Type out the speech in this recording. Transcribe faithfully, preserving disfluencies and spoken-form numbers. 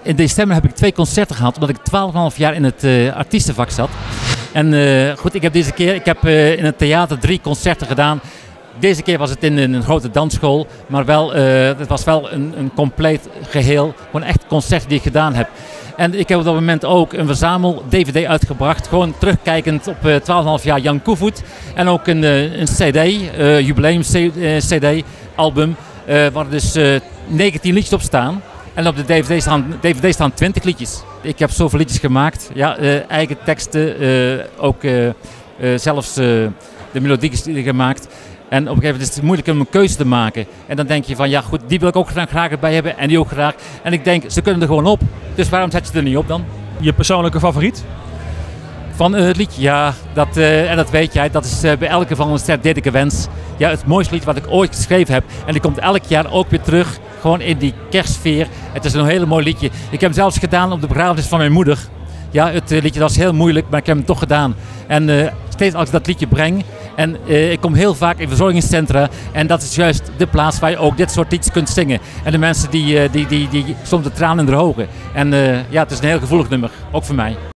in december heb ik twee concerten gehad, omdat ik twaalf komma vijf jaar in het uh, artiestenvak zat. En uh, goed, ik heb deze keer, ik heb uh, in het theater drie concerten gedaan. Deze keer was het in een grote dansschool, maar wel, uh, het was wel een, een compleet geheel. Gewoon echt concerten die ik gedaan heb. En ik heb op dat moment ook een verzamel-D V D uitgebracht. Gewoon terugkijkend op uh, twaalf komma vijf jaar Jan Koevoet. En ook een, uh, een C D, uh, jubileum-C D-album, uh, waar dus uh, negentien liedjes op staan. En op de D V D staan, D V D staan twintig liedjes. Ik heb zoveel liedjes gemaakt. Ja, uh, eigen teksten, uh, ook uh, uh, zelfs uh, de melodiekjes gemaakt. En op een gegeven moment is het moeilijk om een keuze te maken. En dan denk je van, ja goed, die wil ik ook graag, graag erbij hebben en die ook graag. En ik denk, ze kunnen er gewoon op. Dus waarom zet je er niet op dan? Je persoonlijke favoriet? Van uh, het liedje, ja, dat, uh, en dat weet jij, dat is uh, bij elke van ons deed ik een wens. Ja, het mooiste lied wat ik ooit geschreven heb. En die komt elk jaar ook weer terug, gewoon in die kerstsfeer. Het is een hele mooi liedje. Ik heb hem zelfs gedaan op de begrafenis van mijn moeder. Ja, het uh, liedje was heel moeilijk, maar ik heb hem toch gedaan. En uh, steeds als ik dat liedje breng, en uh, ik kom heel vaak in verzorgingscentra en dat is juist de plaats waar je ook dit soort liedjes kunt zingen. En de mensen die, uh, die, die, die soms de tranen in de ogen. En uh, ja, het is een heel gevoelig nummer, ook voor mij.